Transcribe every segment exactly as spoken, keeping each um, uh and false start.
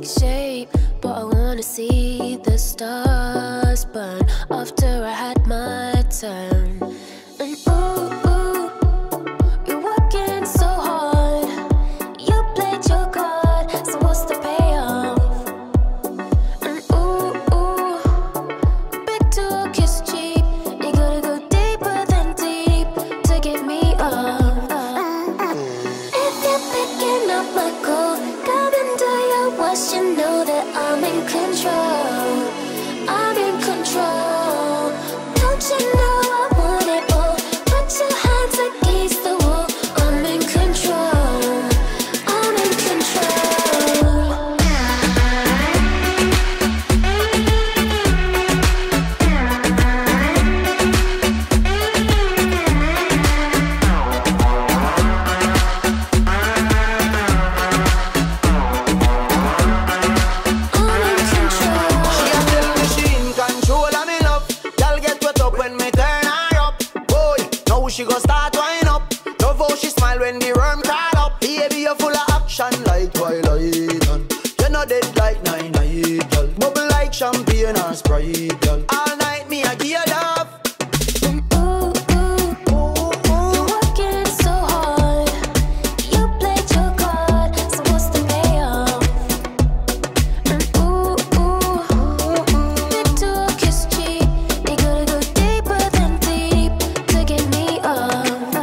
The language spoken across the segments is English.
shape, but I wanna see the stars burn after I had my turn. And ooh, ooh, you're working so hard. You played your card, so what's the payoff? And ooh, ooh, big talk is cheap. You gotta go deeper than deep to get me off. If you're picking up my call, come and do your worst, you know that I'm in control. I'm in control. Don't you know I want it all? Put your hands against the wall. I'm in control. I'm in control. She gon' start wind up. Love how she smile when the worm crawl up. Baby, you're full of action like Twilight. You're not dead like nine night, girl. Bubble like champagne or Sprite, girl. All night me I give you love. And ooh, ooh, ooh, you're working so hard. You played your card, so what's the payoff? And ooh, ooh, big talk is cheap. You gotta go deeper than deep to get me off.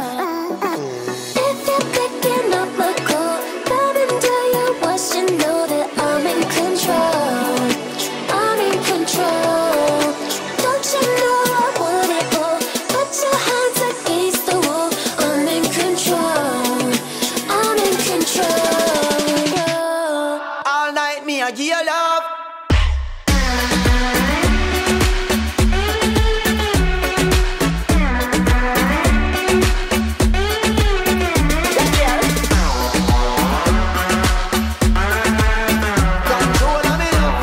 If you're picking up my call, come and do your worst, you know that I'm in control. I'm in control. Don't you know I want it all? Put your hands against the wall. I'm in control. I'm in control. All night me I give you love. Control of me love.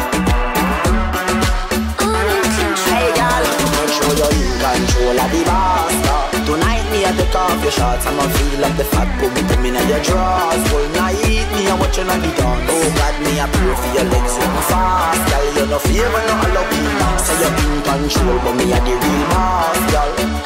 I'm in control. Hey girl, make sure you're in control of the boss. yeah. Tonight me I take off your shorts, I'ma feel up the fat boom come in your drawers. Whole night me I watching on the dance. Oh God, me I pray for your legs so fast. Girl, you no favor no allow me. Say you're in control, but me I the real boss, girl.